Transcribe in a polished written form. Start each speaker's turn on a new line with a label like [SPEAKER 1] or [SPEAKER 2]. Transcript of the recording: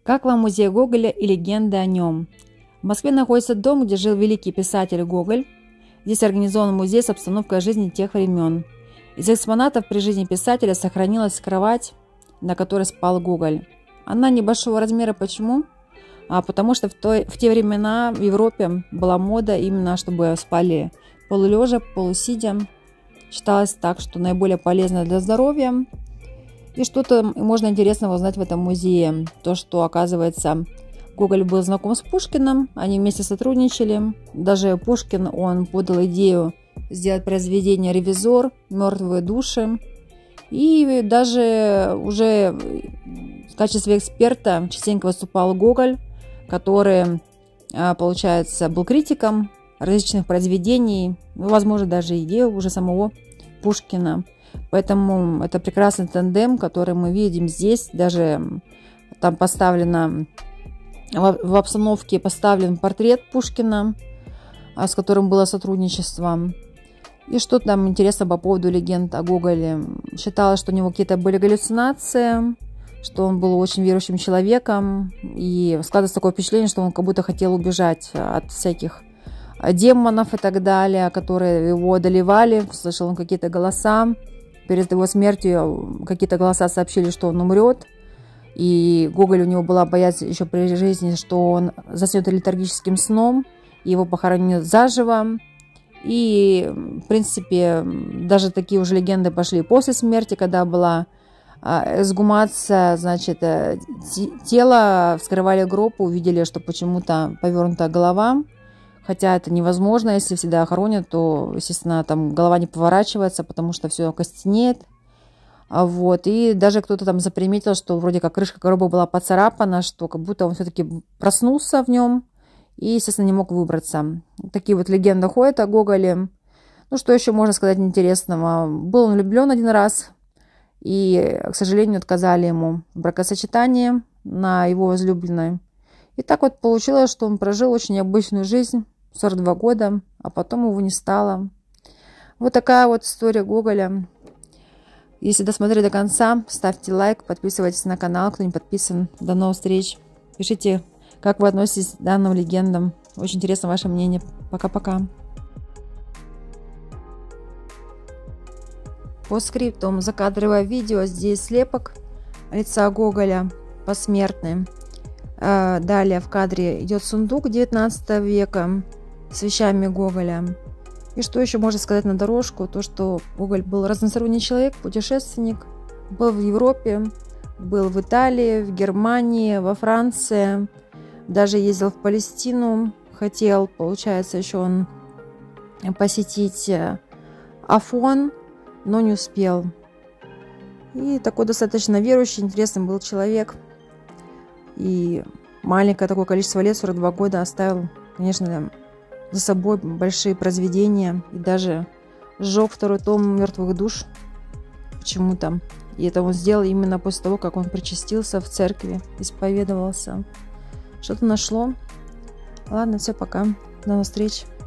[SPEAKER 1] Как вам музей Гоголя и легенды о нем? В Москве находится дом, где жил великий писатель Гоголь. Здесь организован музей с обстановкой жизни тех времен. Из экспонатов при жизни писателя сохранилась кровать, на которой спал Гоголь. Она небольшого размера. Почему? Потому что в те времена в Европе была мода именно, чтобы спали полулежа, полусидя. Считалось так, что наиболее полезно для здоровья. И что-то можно интересного узнать в этом музее. То, что, оказывается, Гоголь был знаком с Пушкиным, они вместе сотрудничали. Даже Пушкин, он подал идею сделать произведение «Ревизор», «Мертвые души». И даже уже в качестве эксперта частенько выступал Гоголь, который, получается, был критиком различных произведений, возможно, даже идею уже самого Пушкина. Поэтому это прекрасный тандем, который мы видим здесь. Даже там поставлено, в обстановке поставлен портрет Пушкина, с которым было сотрудничество. И что там интересно по поводу легенд о Гоголе. Считалось, что у него какие-то были галлюцинации, что он был очень верующим человеком. И складывается такое впечатление, что он как будто хотел убежать от всяких демонов и так далее, которые его одолевали. Слышал он какие-то голоса. Перед его смертью какие-то голоса сообщили, что он умрет. И Гоголь, у него была боязнь еще при жизни, что он заснет летаргическим сном, и его похоронят заживо. И, в принципе, даже такие уже легенды пошли после смерти, когда была эксгумация, значит, тело, вскрывали гроб, увидели, что почему-то повернута голова. Хотя это невозможно, если всегда хоронят, то, естественно, там голова не поворачивается, потому что все костенеет. Вот. И даже кто-то там заприметил, что вроде как крышка гроба была поцарапана, что как будто он все-таки проснулся в нем и, естественно, не мог выбраться. Такие вот легенды ходят о Гоголе. Ну, что еще можно сказать интересного? Был он влюблен один раз, и, к сожалению, отказали ему в бракосочетании на его возлюбленной. И так вот получилось, что он прожил очень необычную жизнь, 42 года, а потом его не стало. Вот такая вот история Гоголя. Если досмотрели до конца, ставьте лайк, подписывайтесь на канал, кто не подписан. До новых встреч. Пишите, как вы относитесь к данным легендам. Очень интересно ваше мнение. Пока-пока. По скриптум закадровое видео. Здесь слепок лица Гоголя посмертный. Далее в кадре идет сундук 19 века с вещами Гоголя. И что еще можно сказать на дорожку? То, что Гоголь был разносторонний человек, путешественник. Был в Европе, был в Италии, в Германии, во Франции. Даже ездил в Палестину. Хотел, получается, еще он посетить Афон, но не успел. И такой достаточно верующий, интересный был человек. И маленькое такое количество лет, 42 года, оставил, конечно, за собой большие произведения. И даже сжег второй том «Мертвых душ» почему-то. И это он сделал именно после того, как он причастился в церкви, исповедовался. Что-то нашло. Ладно, все, пока. До новых встреч.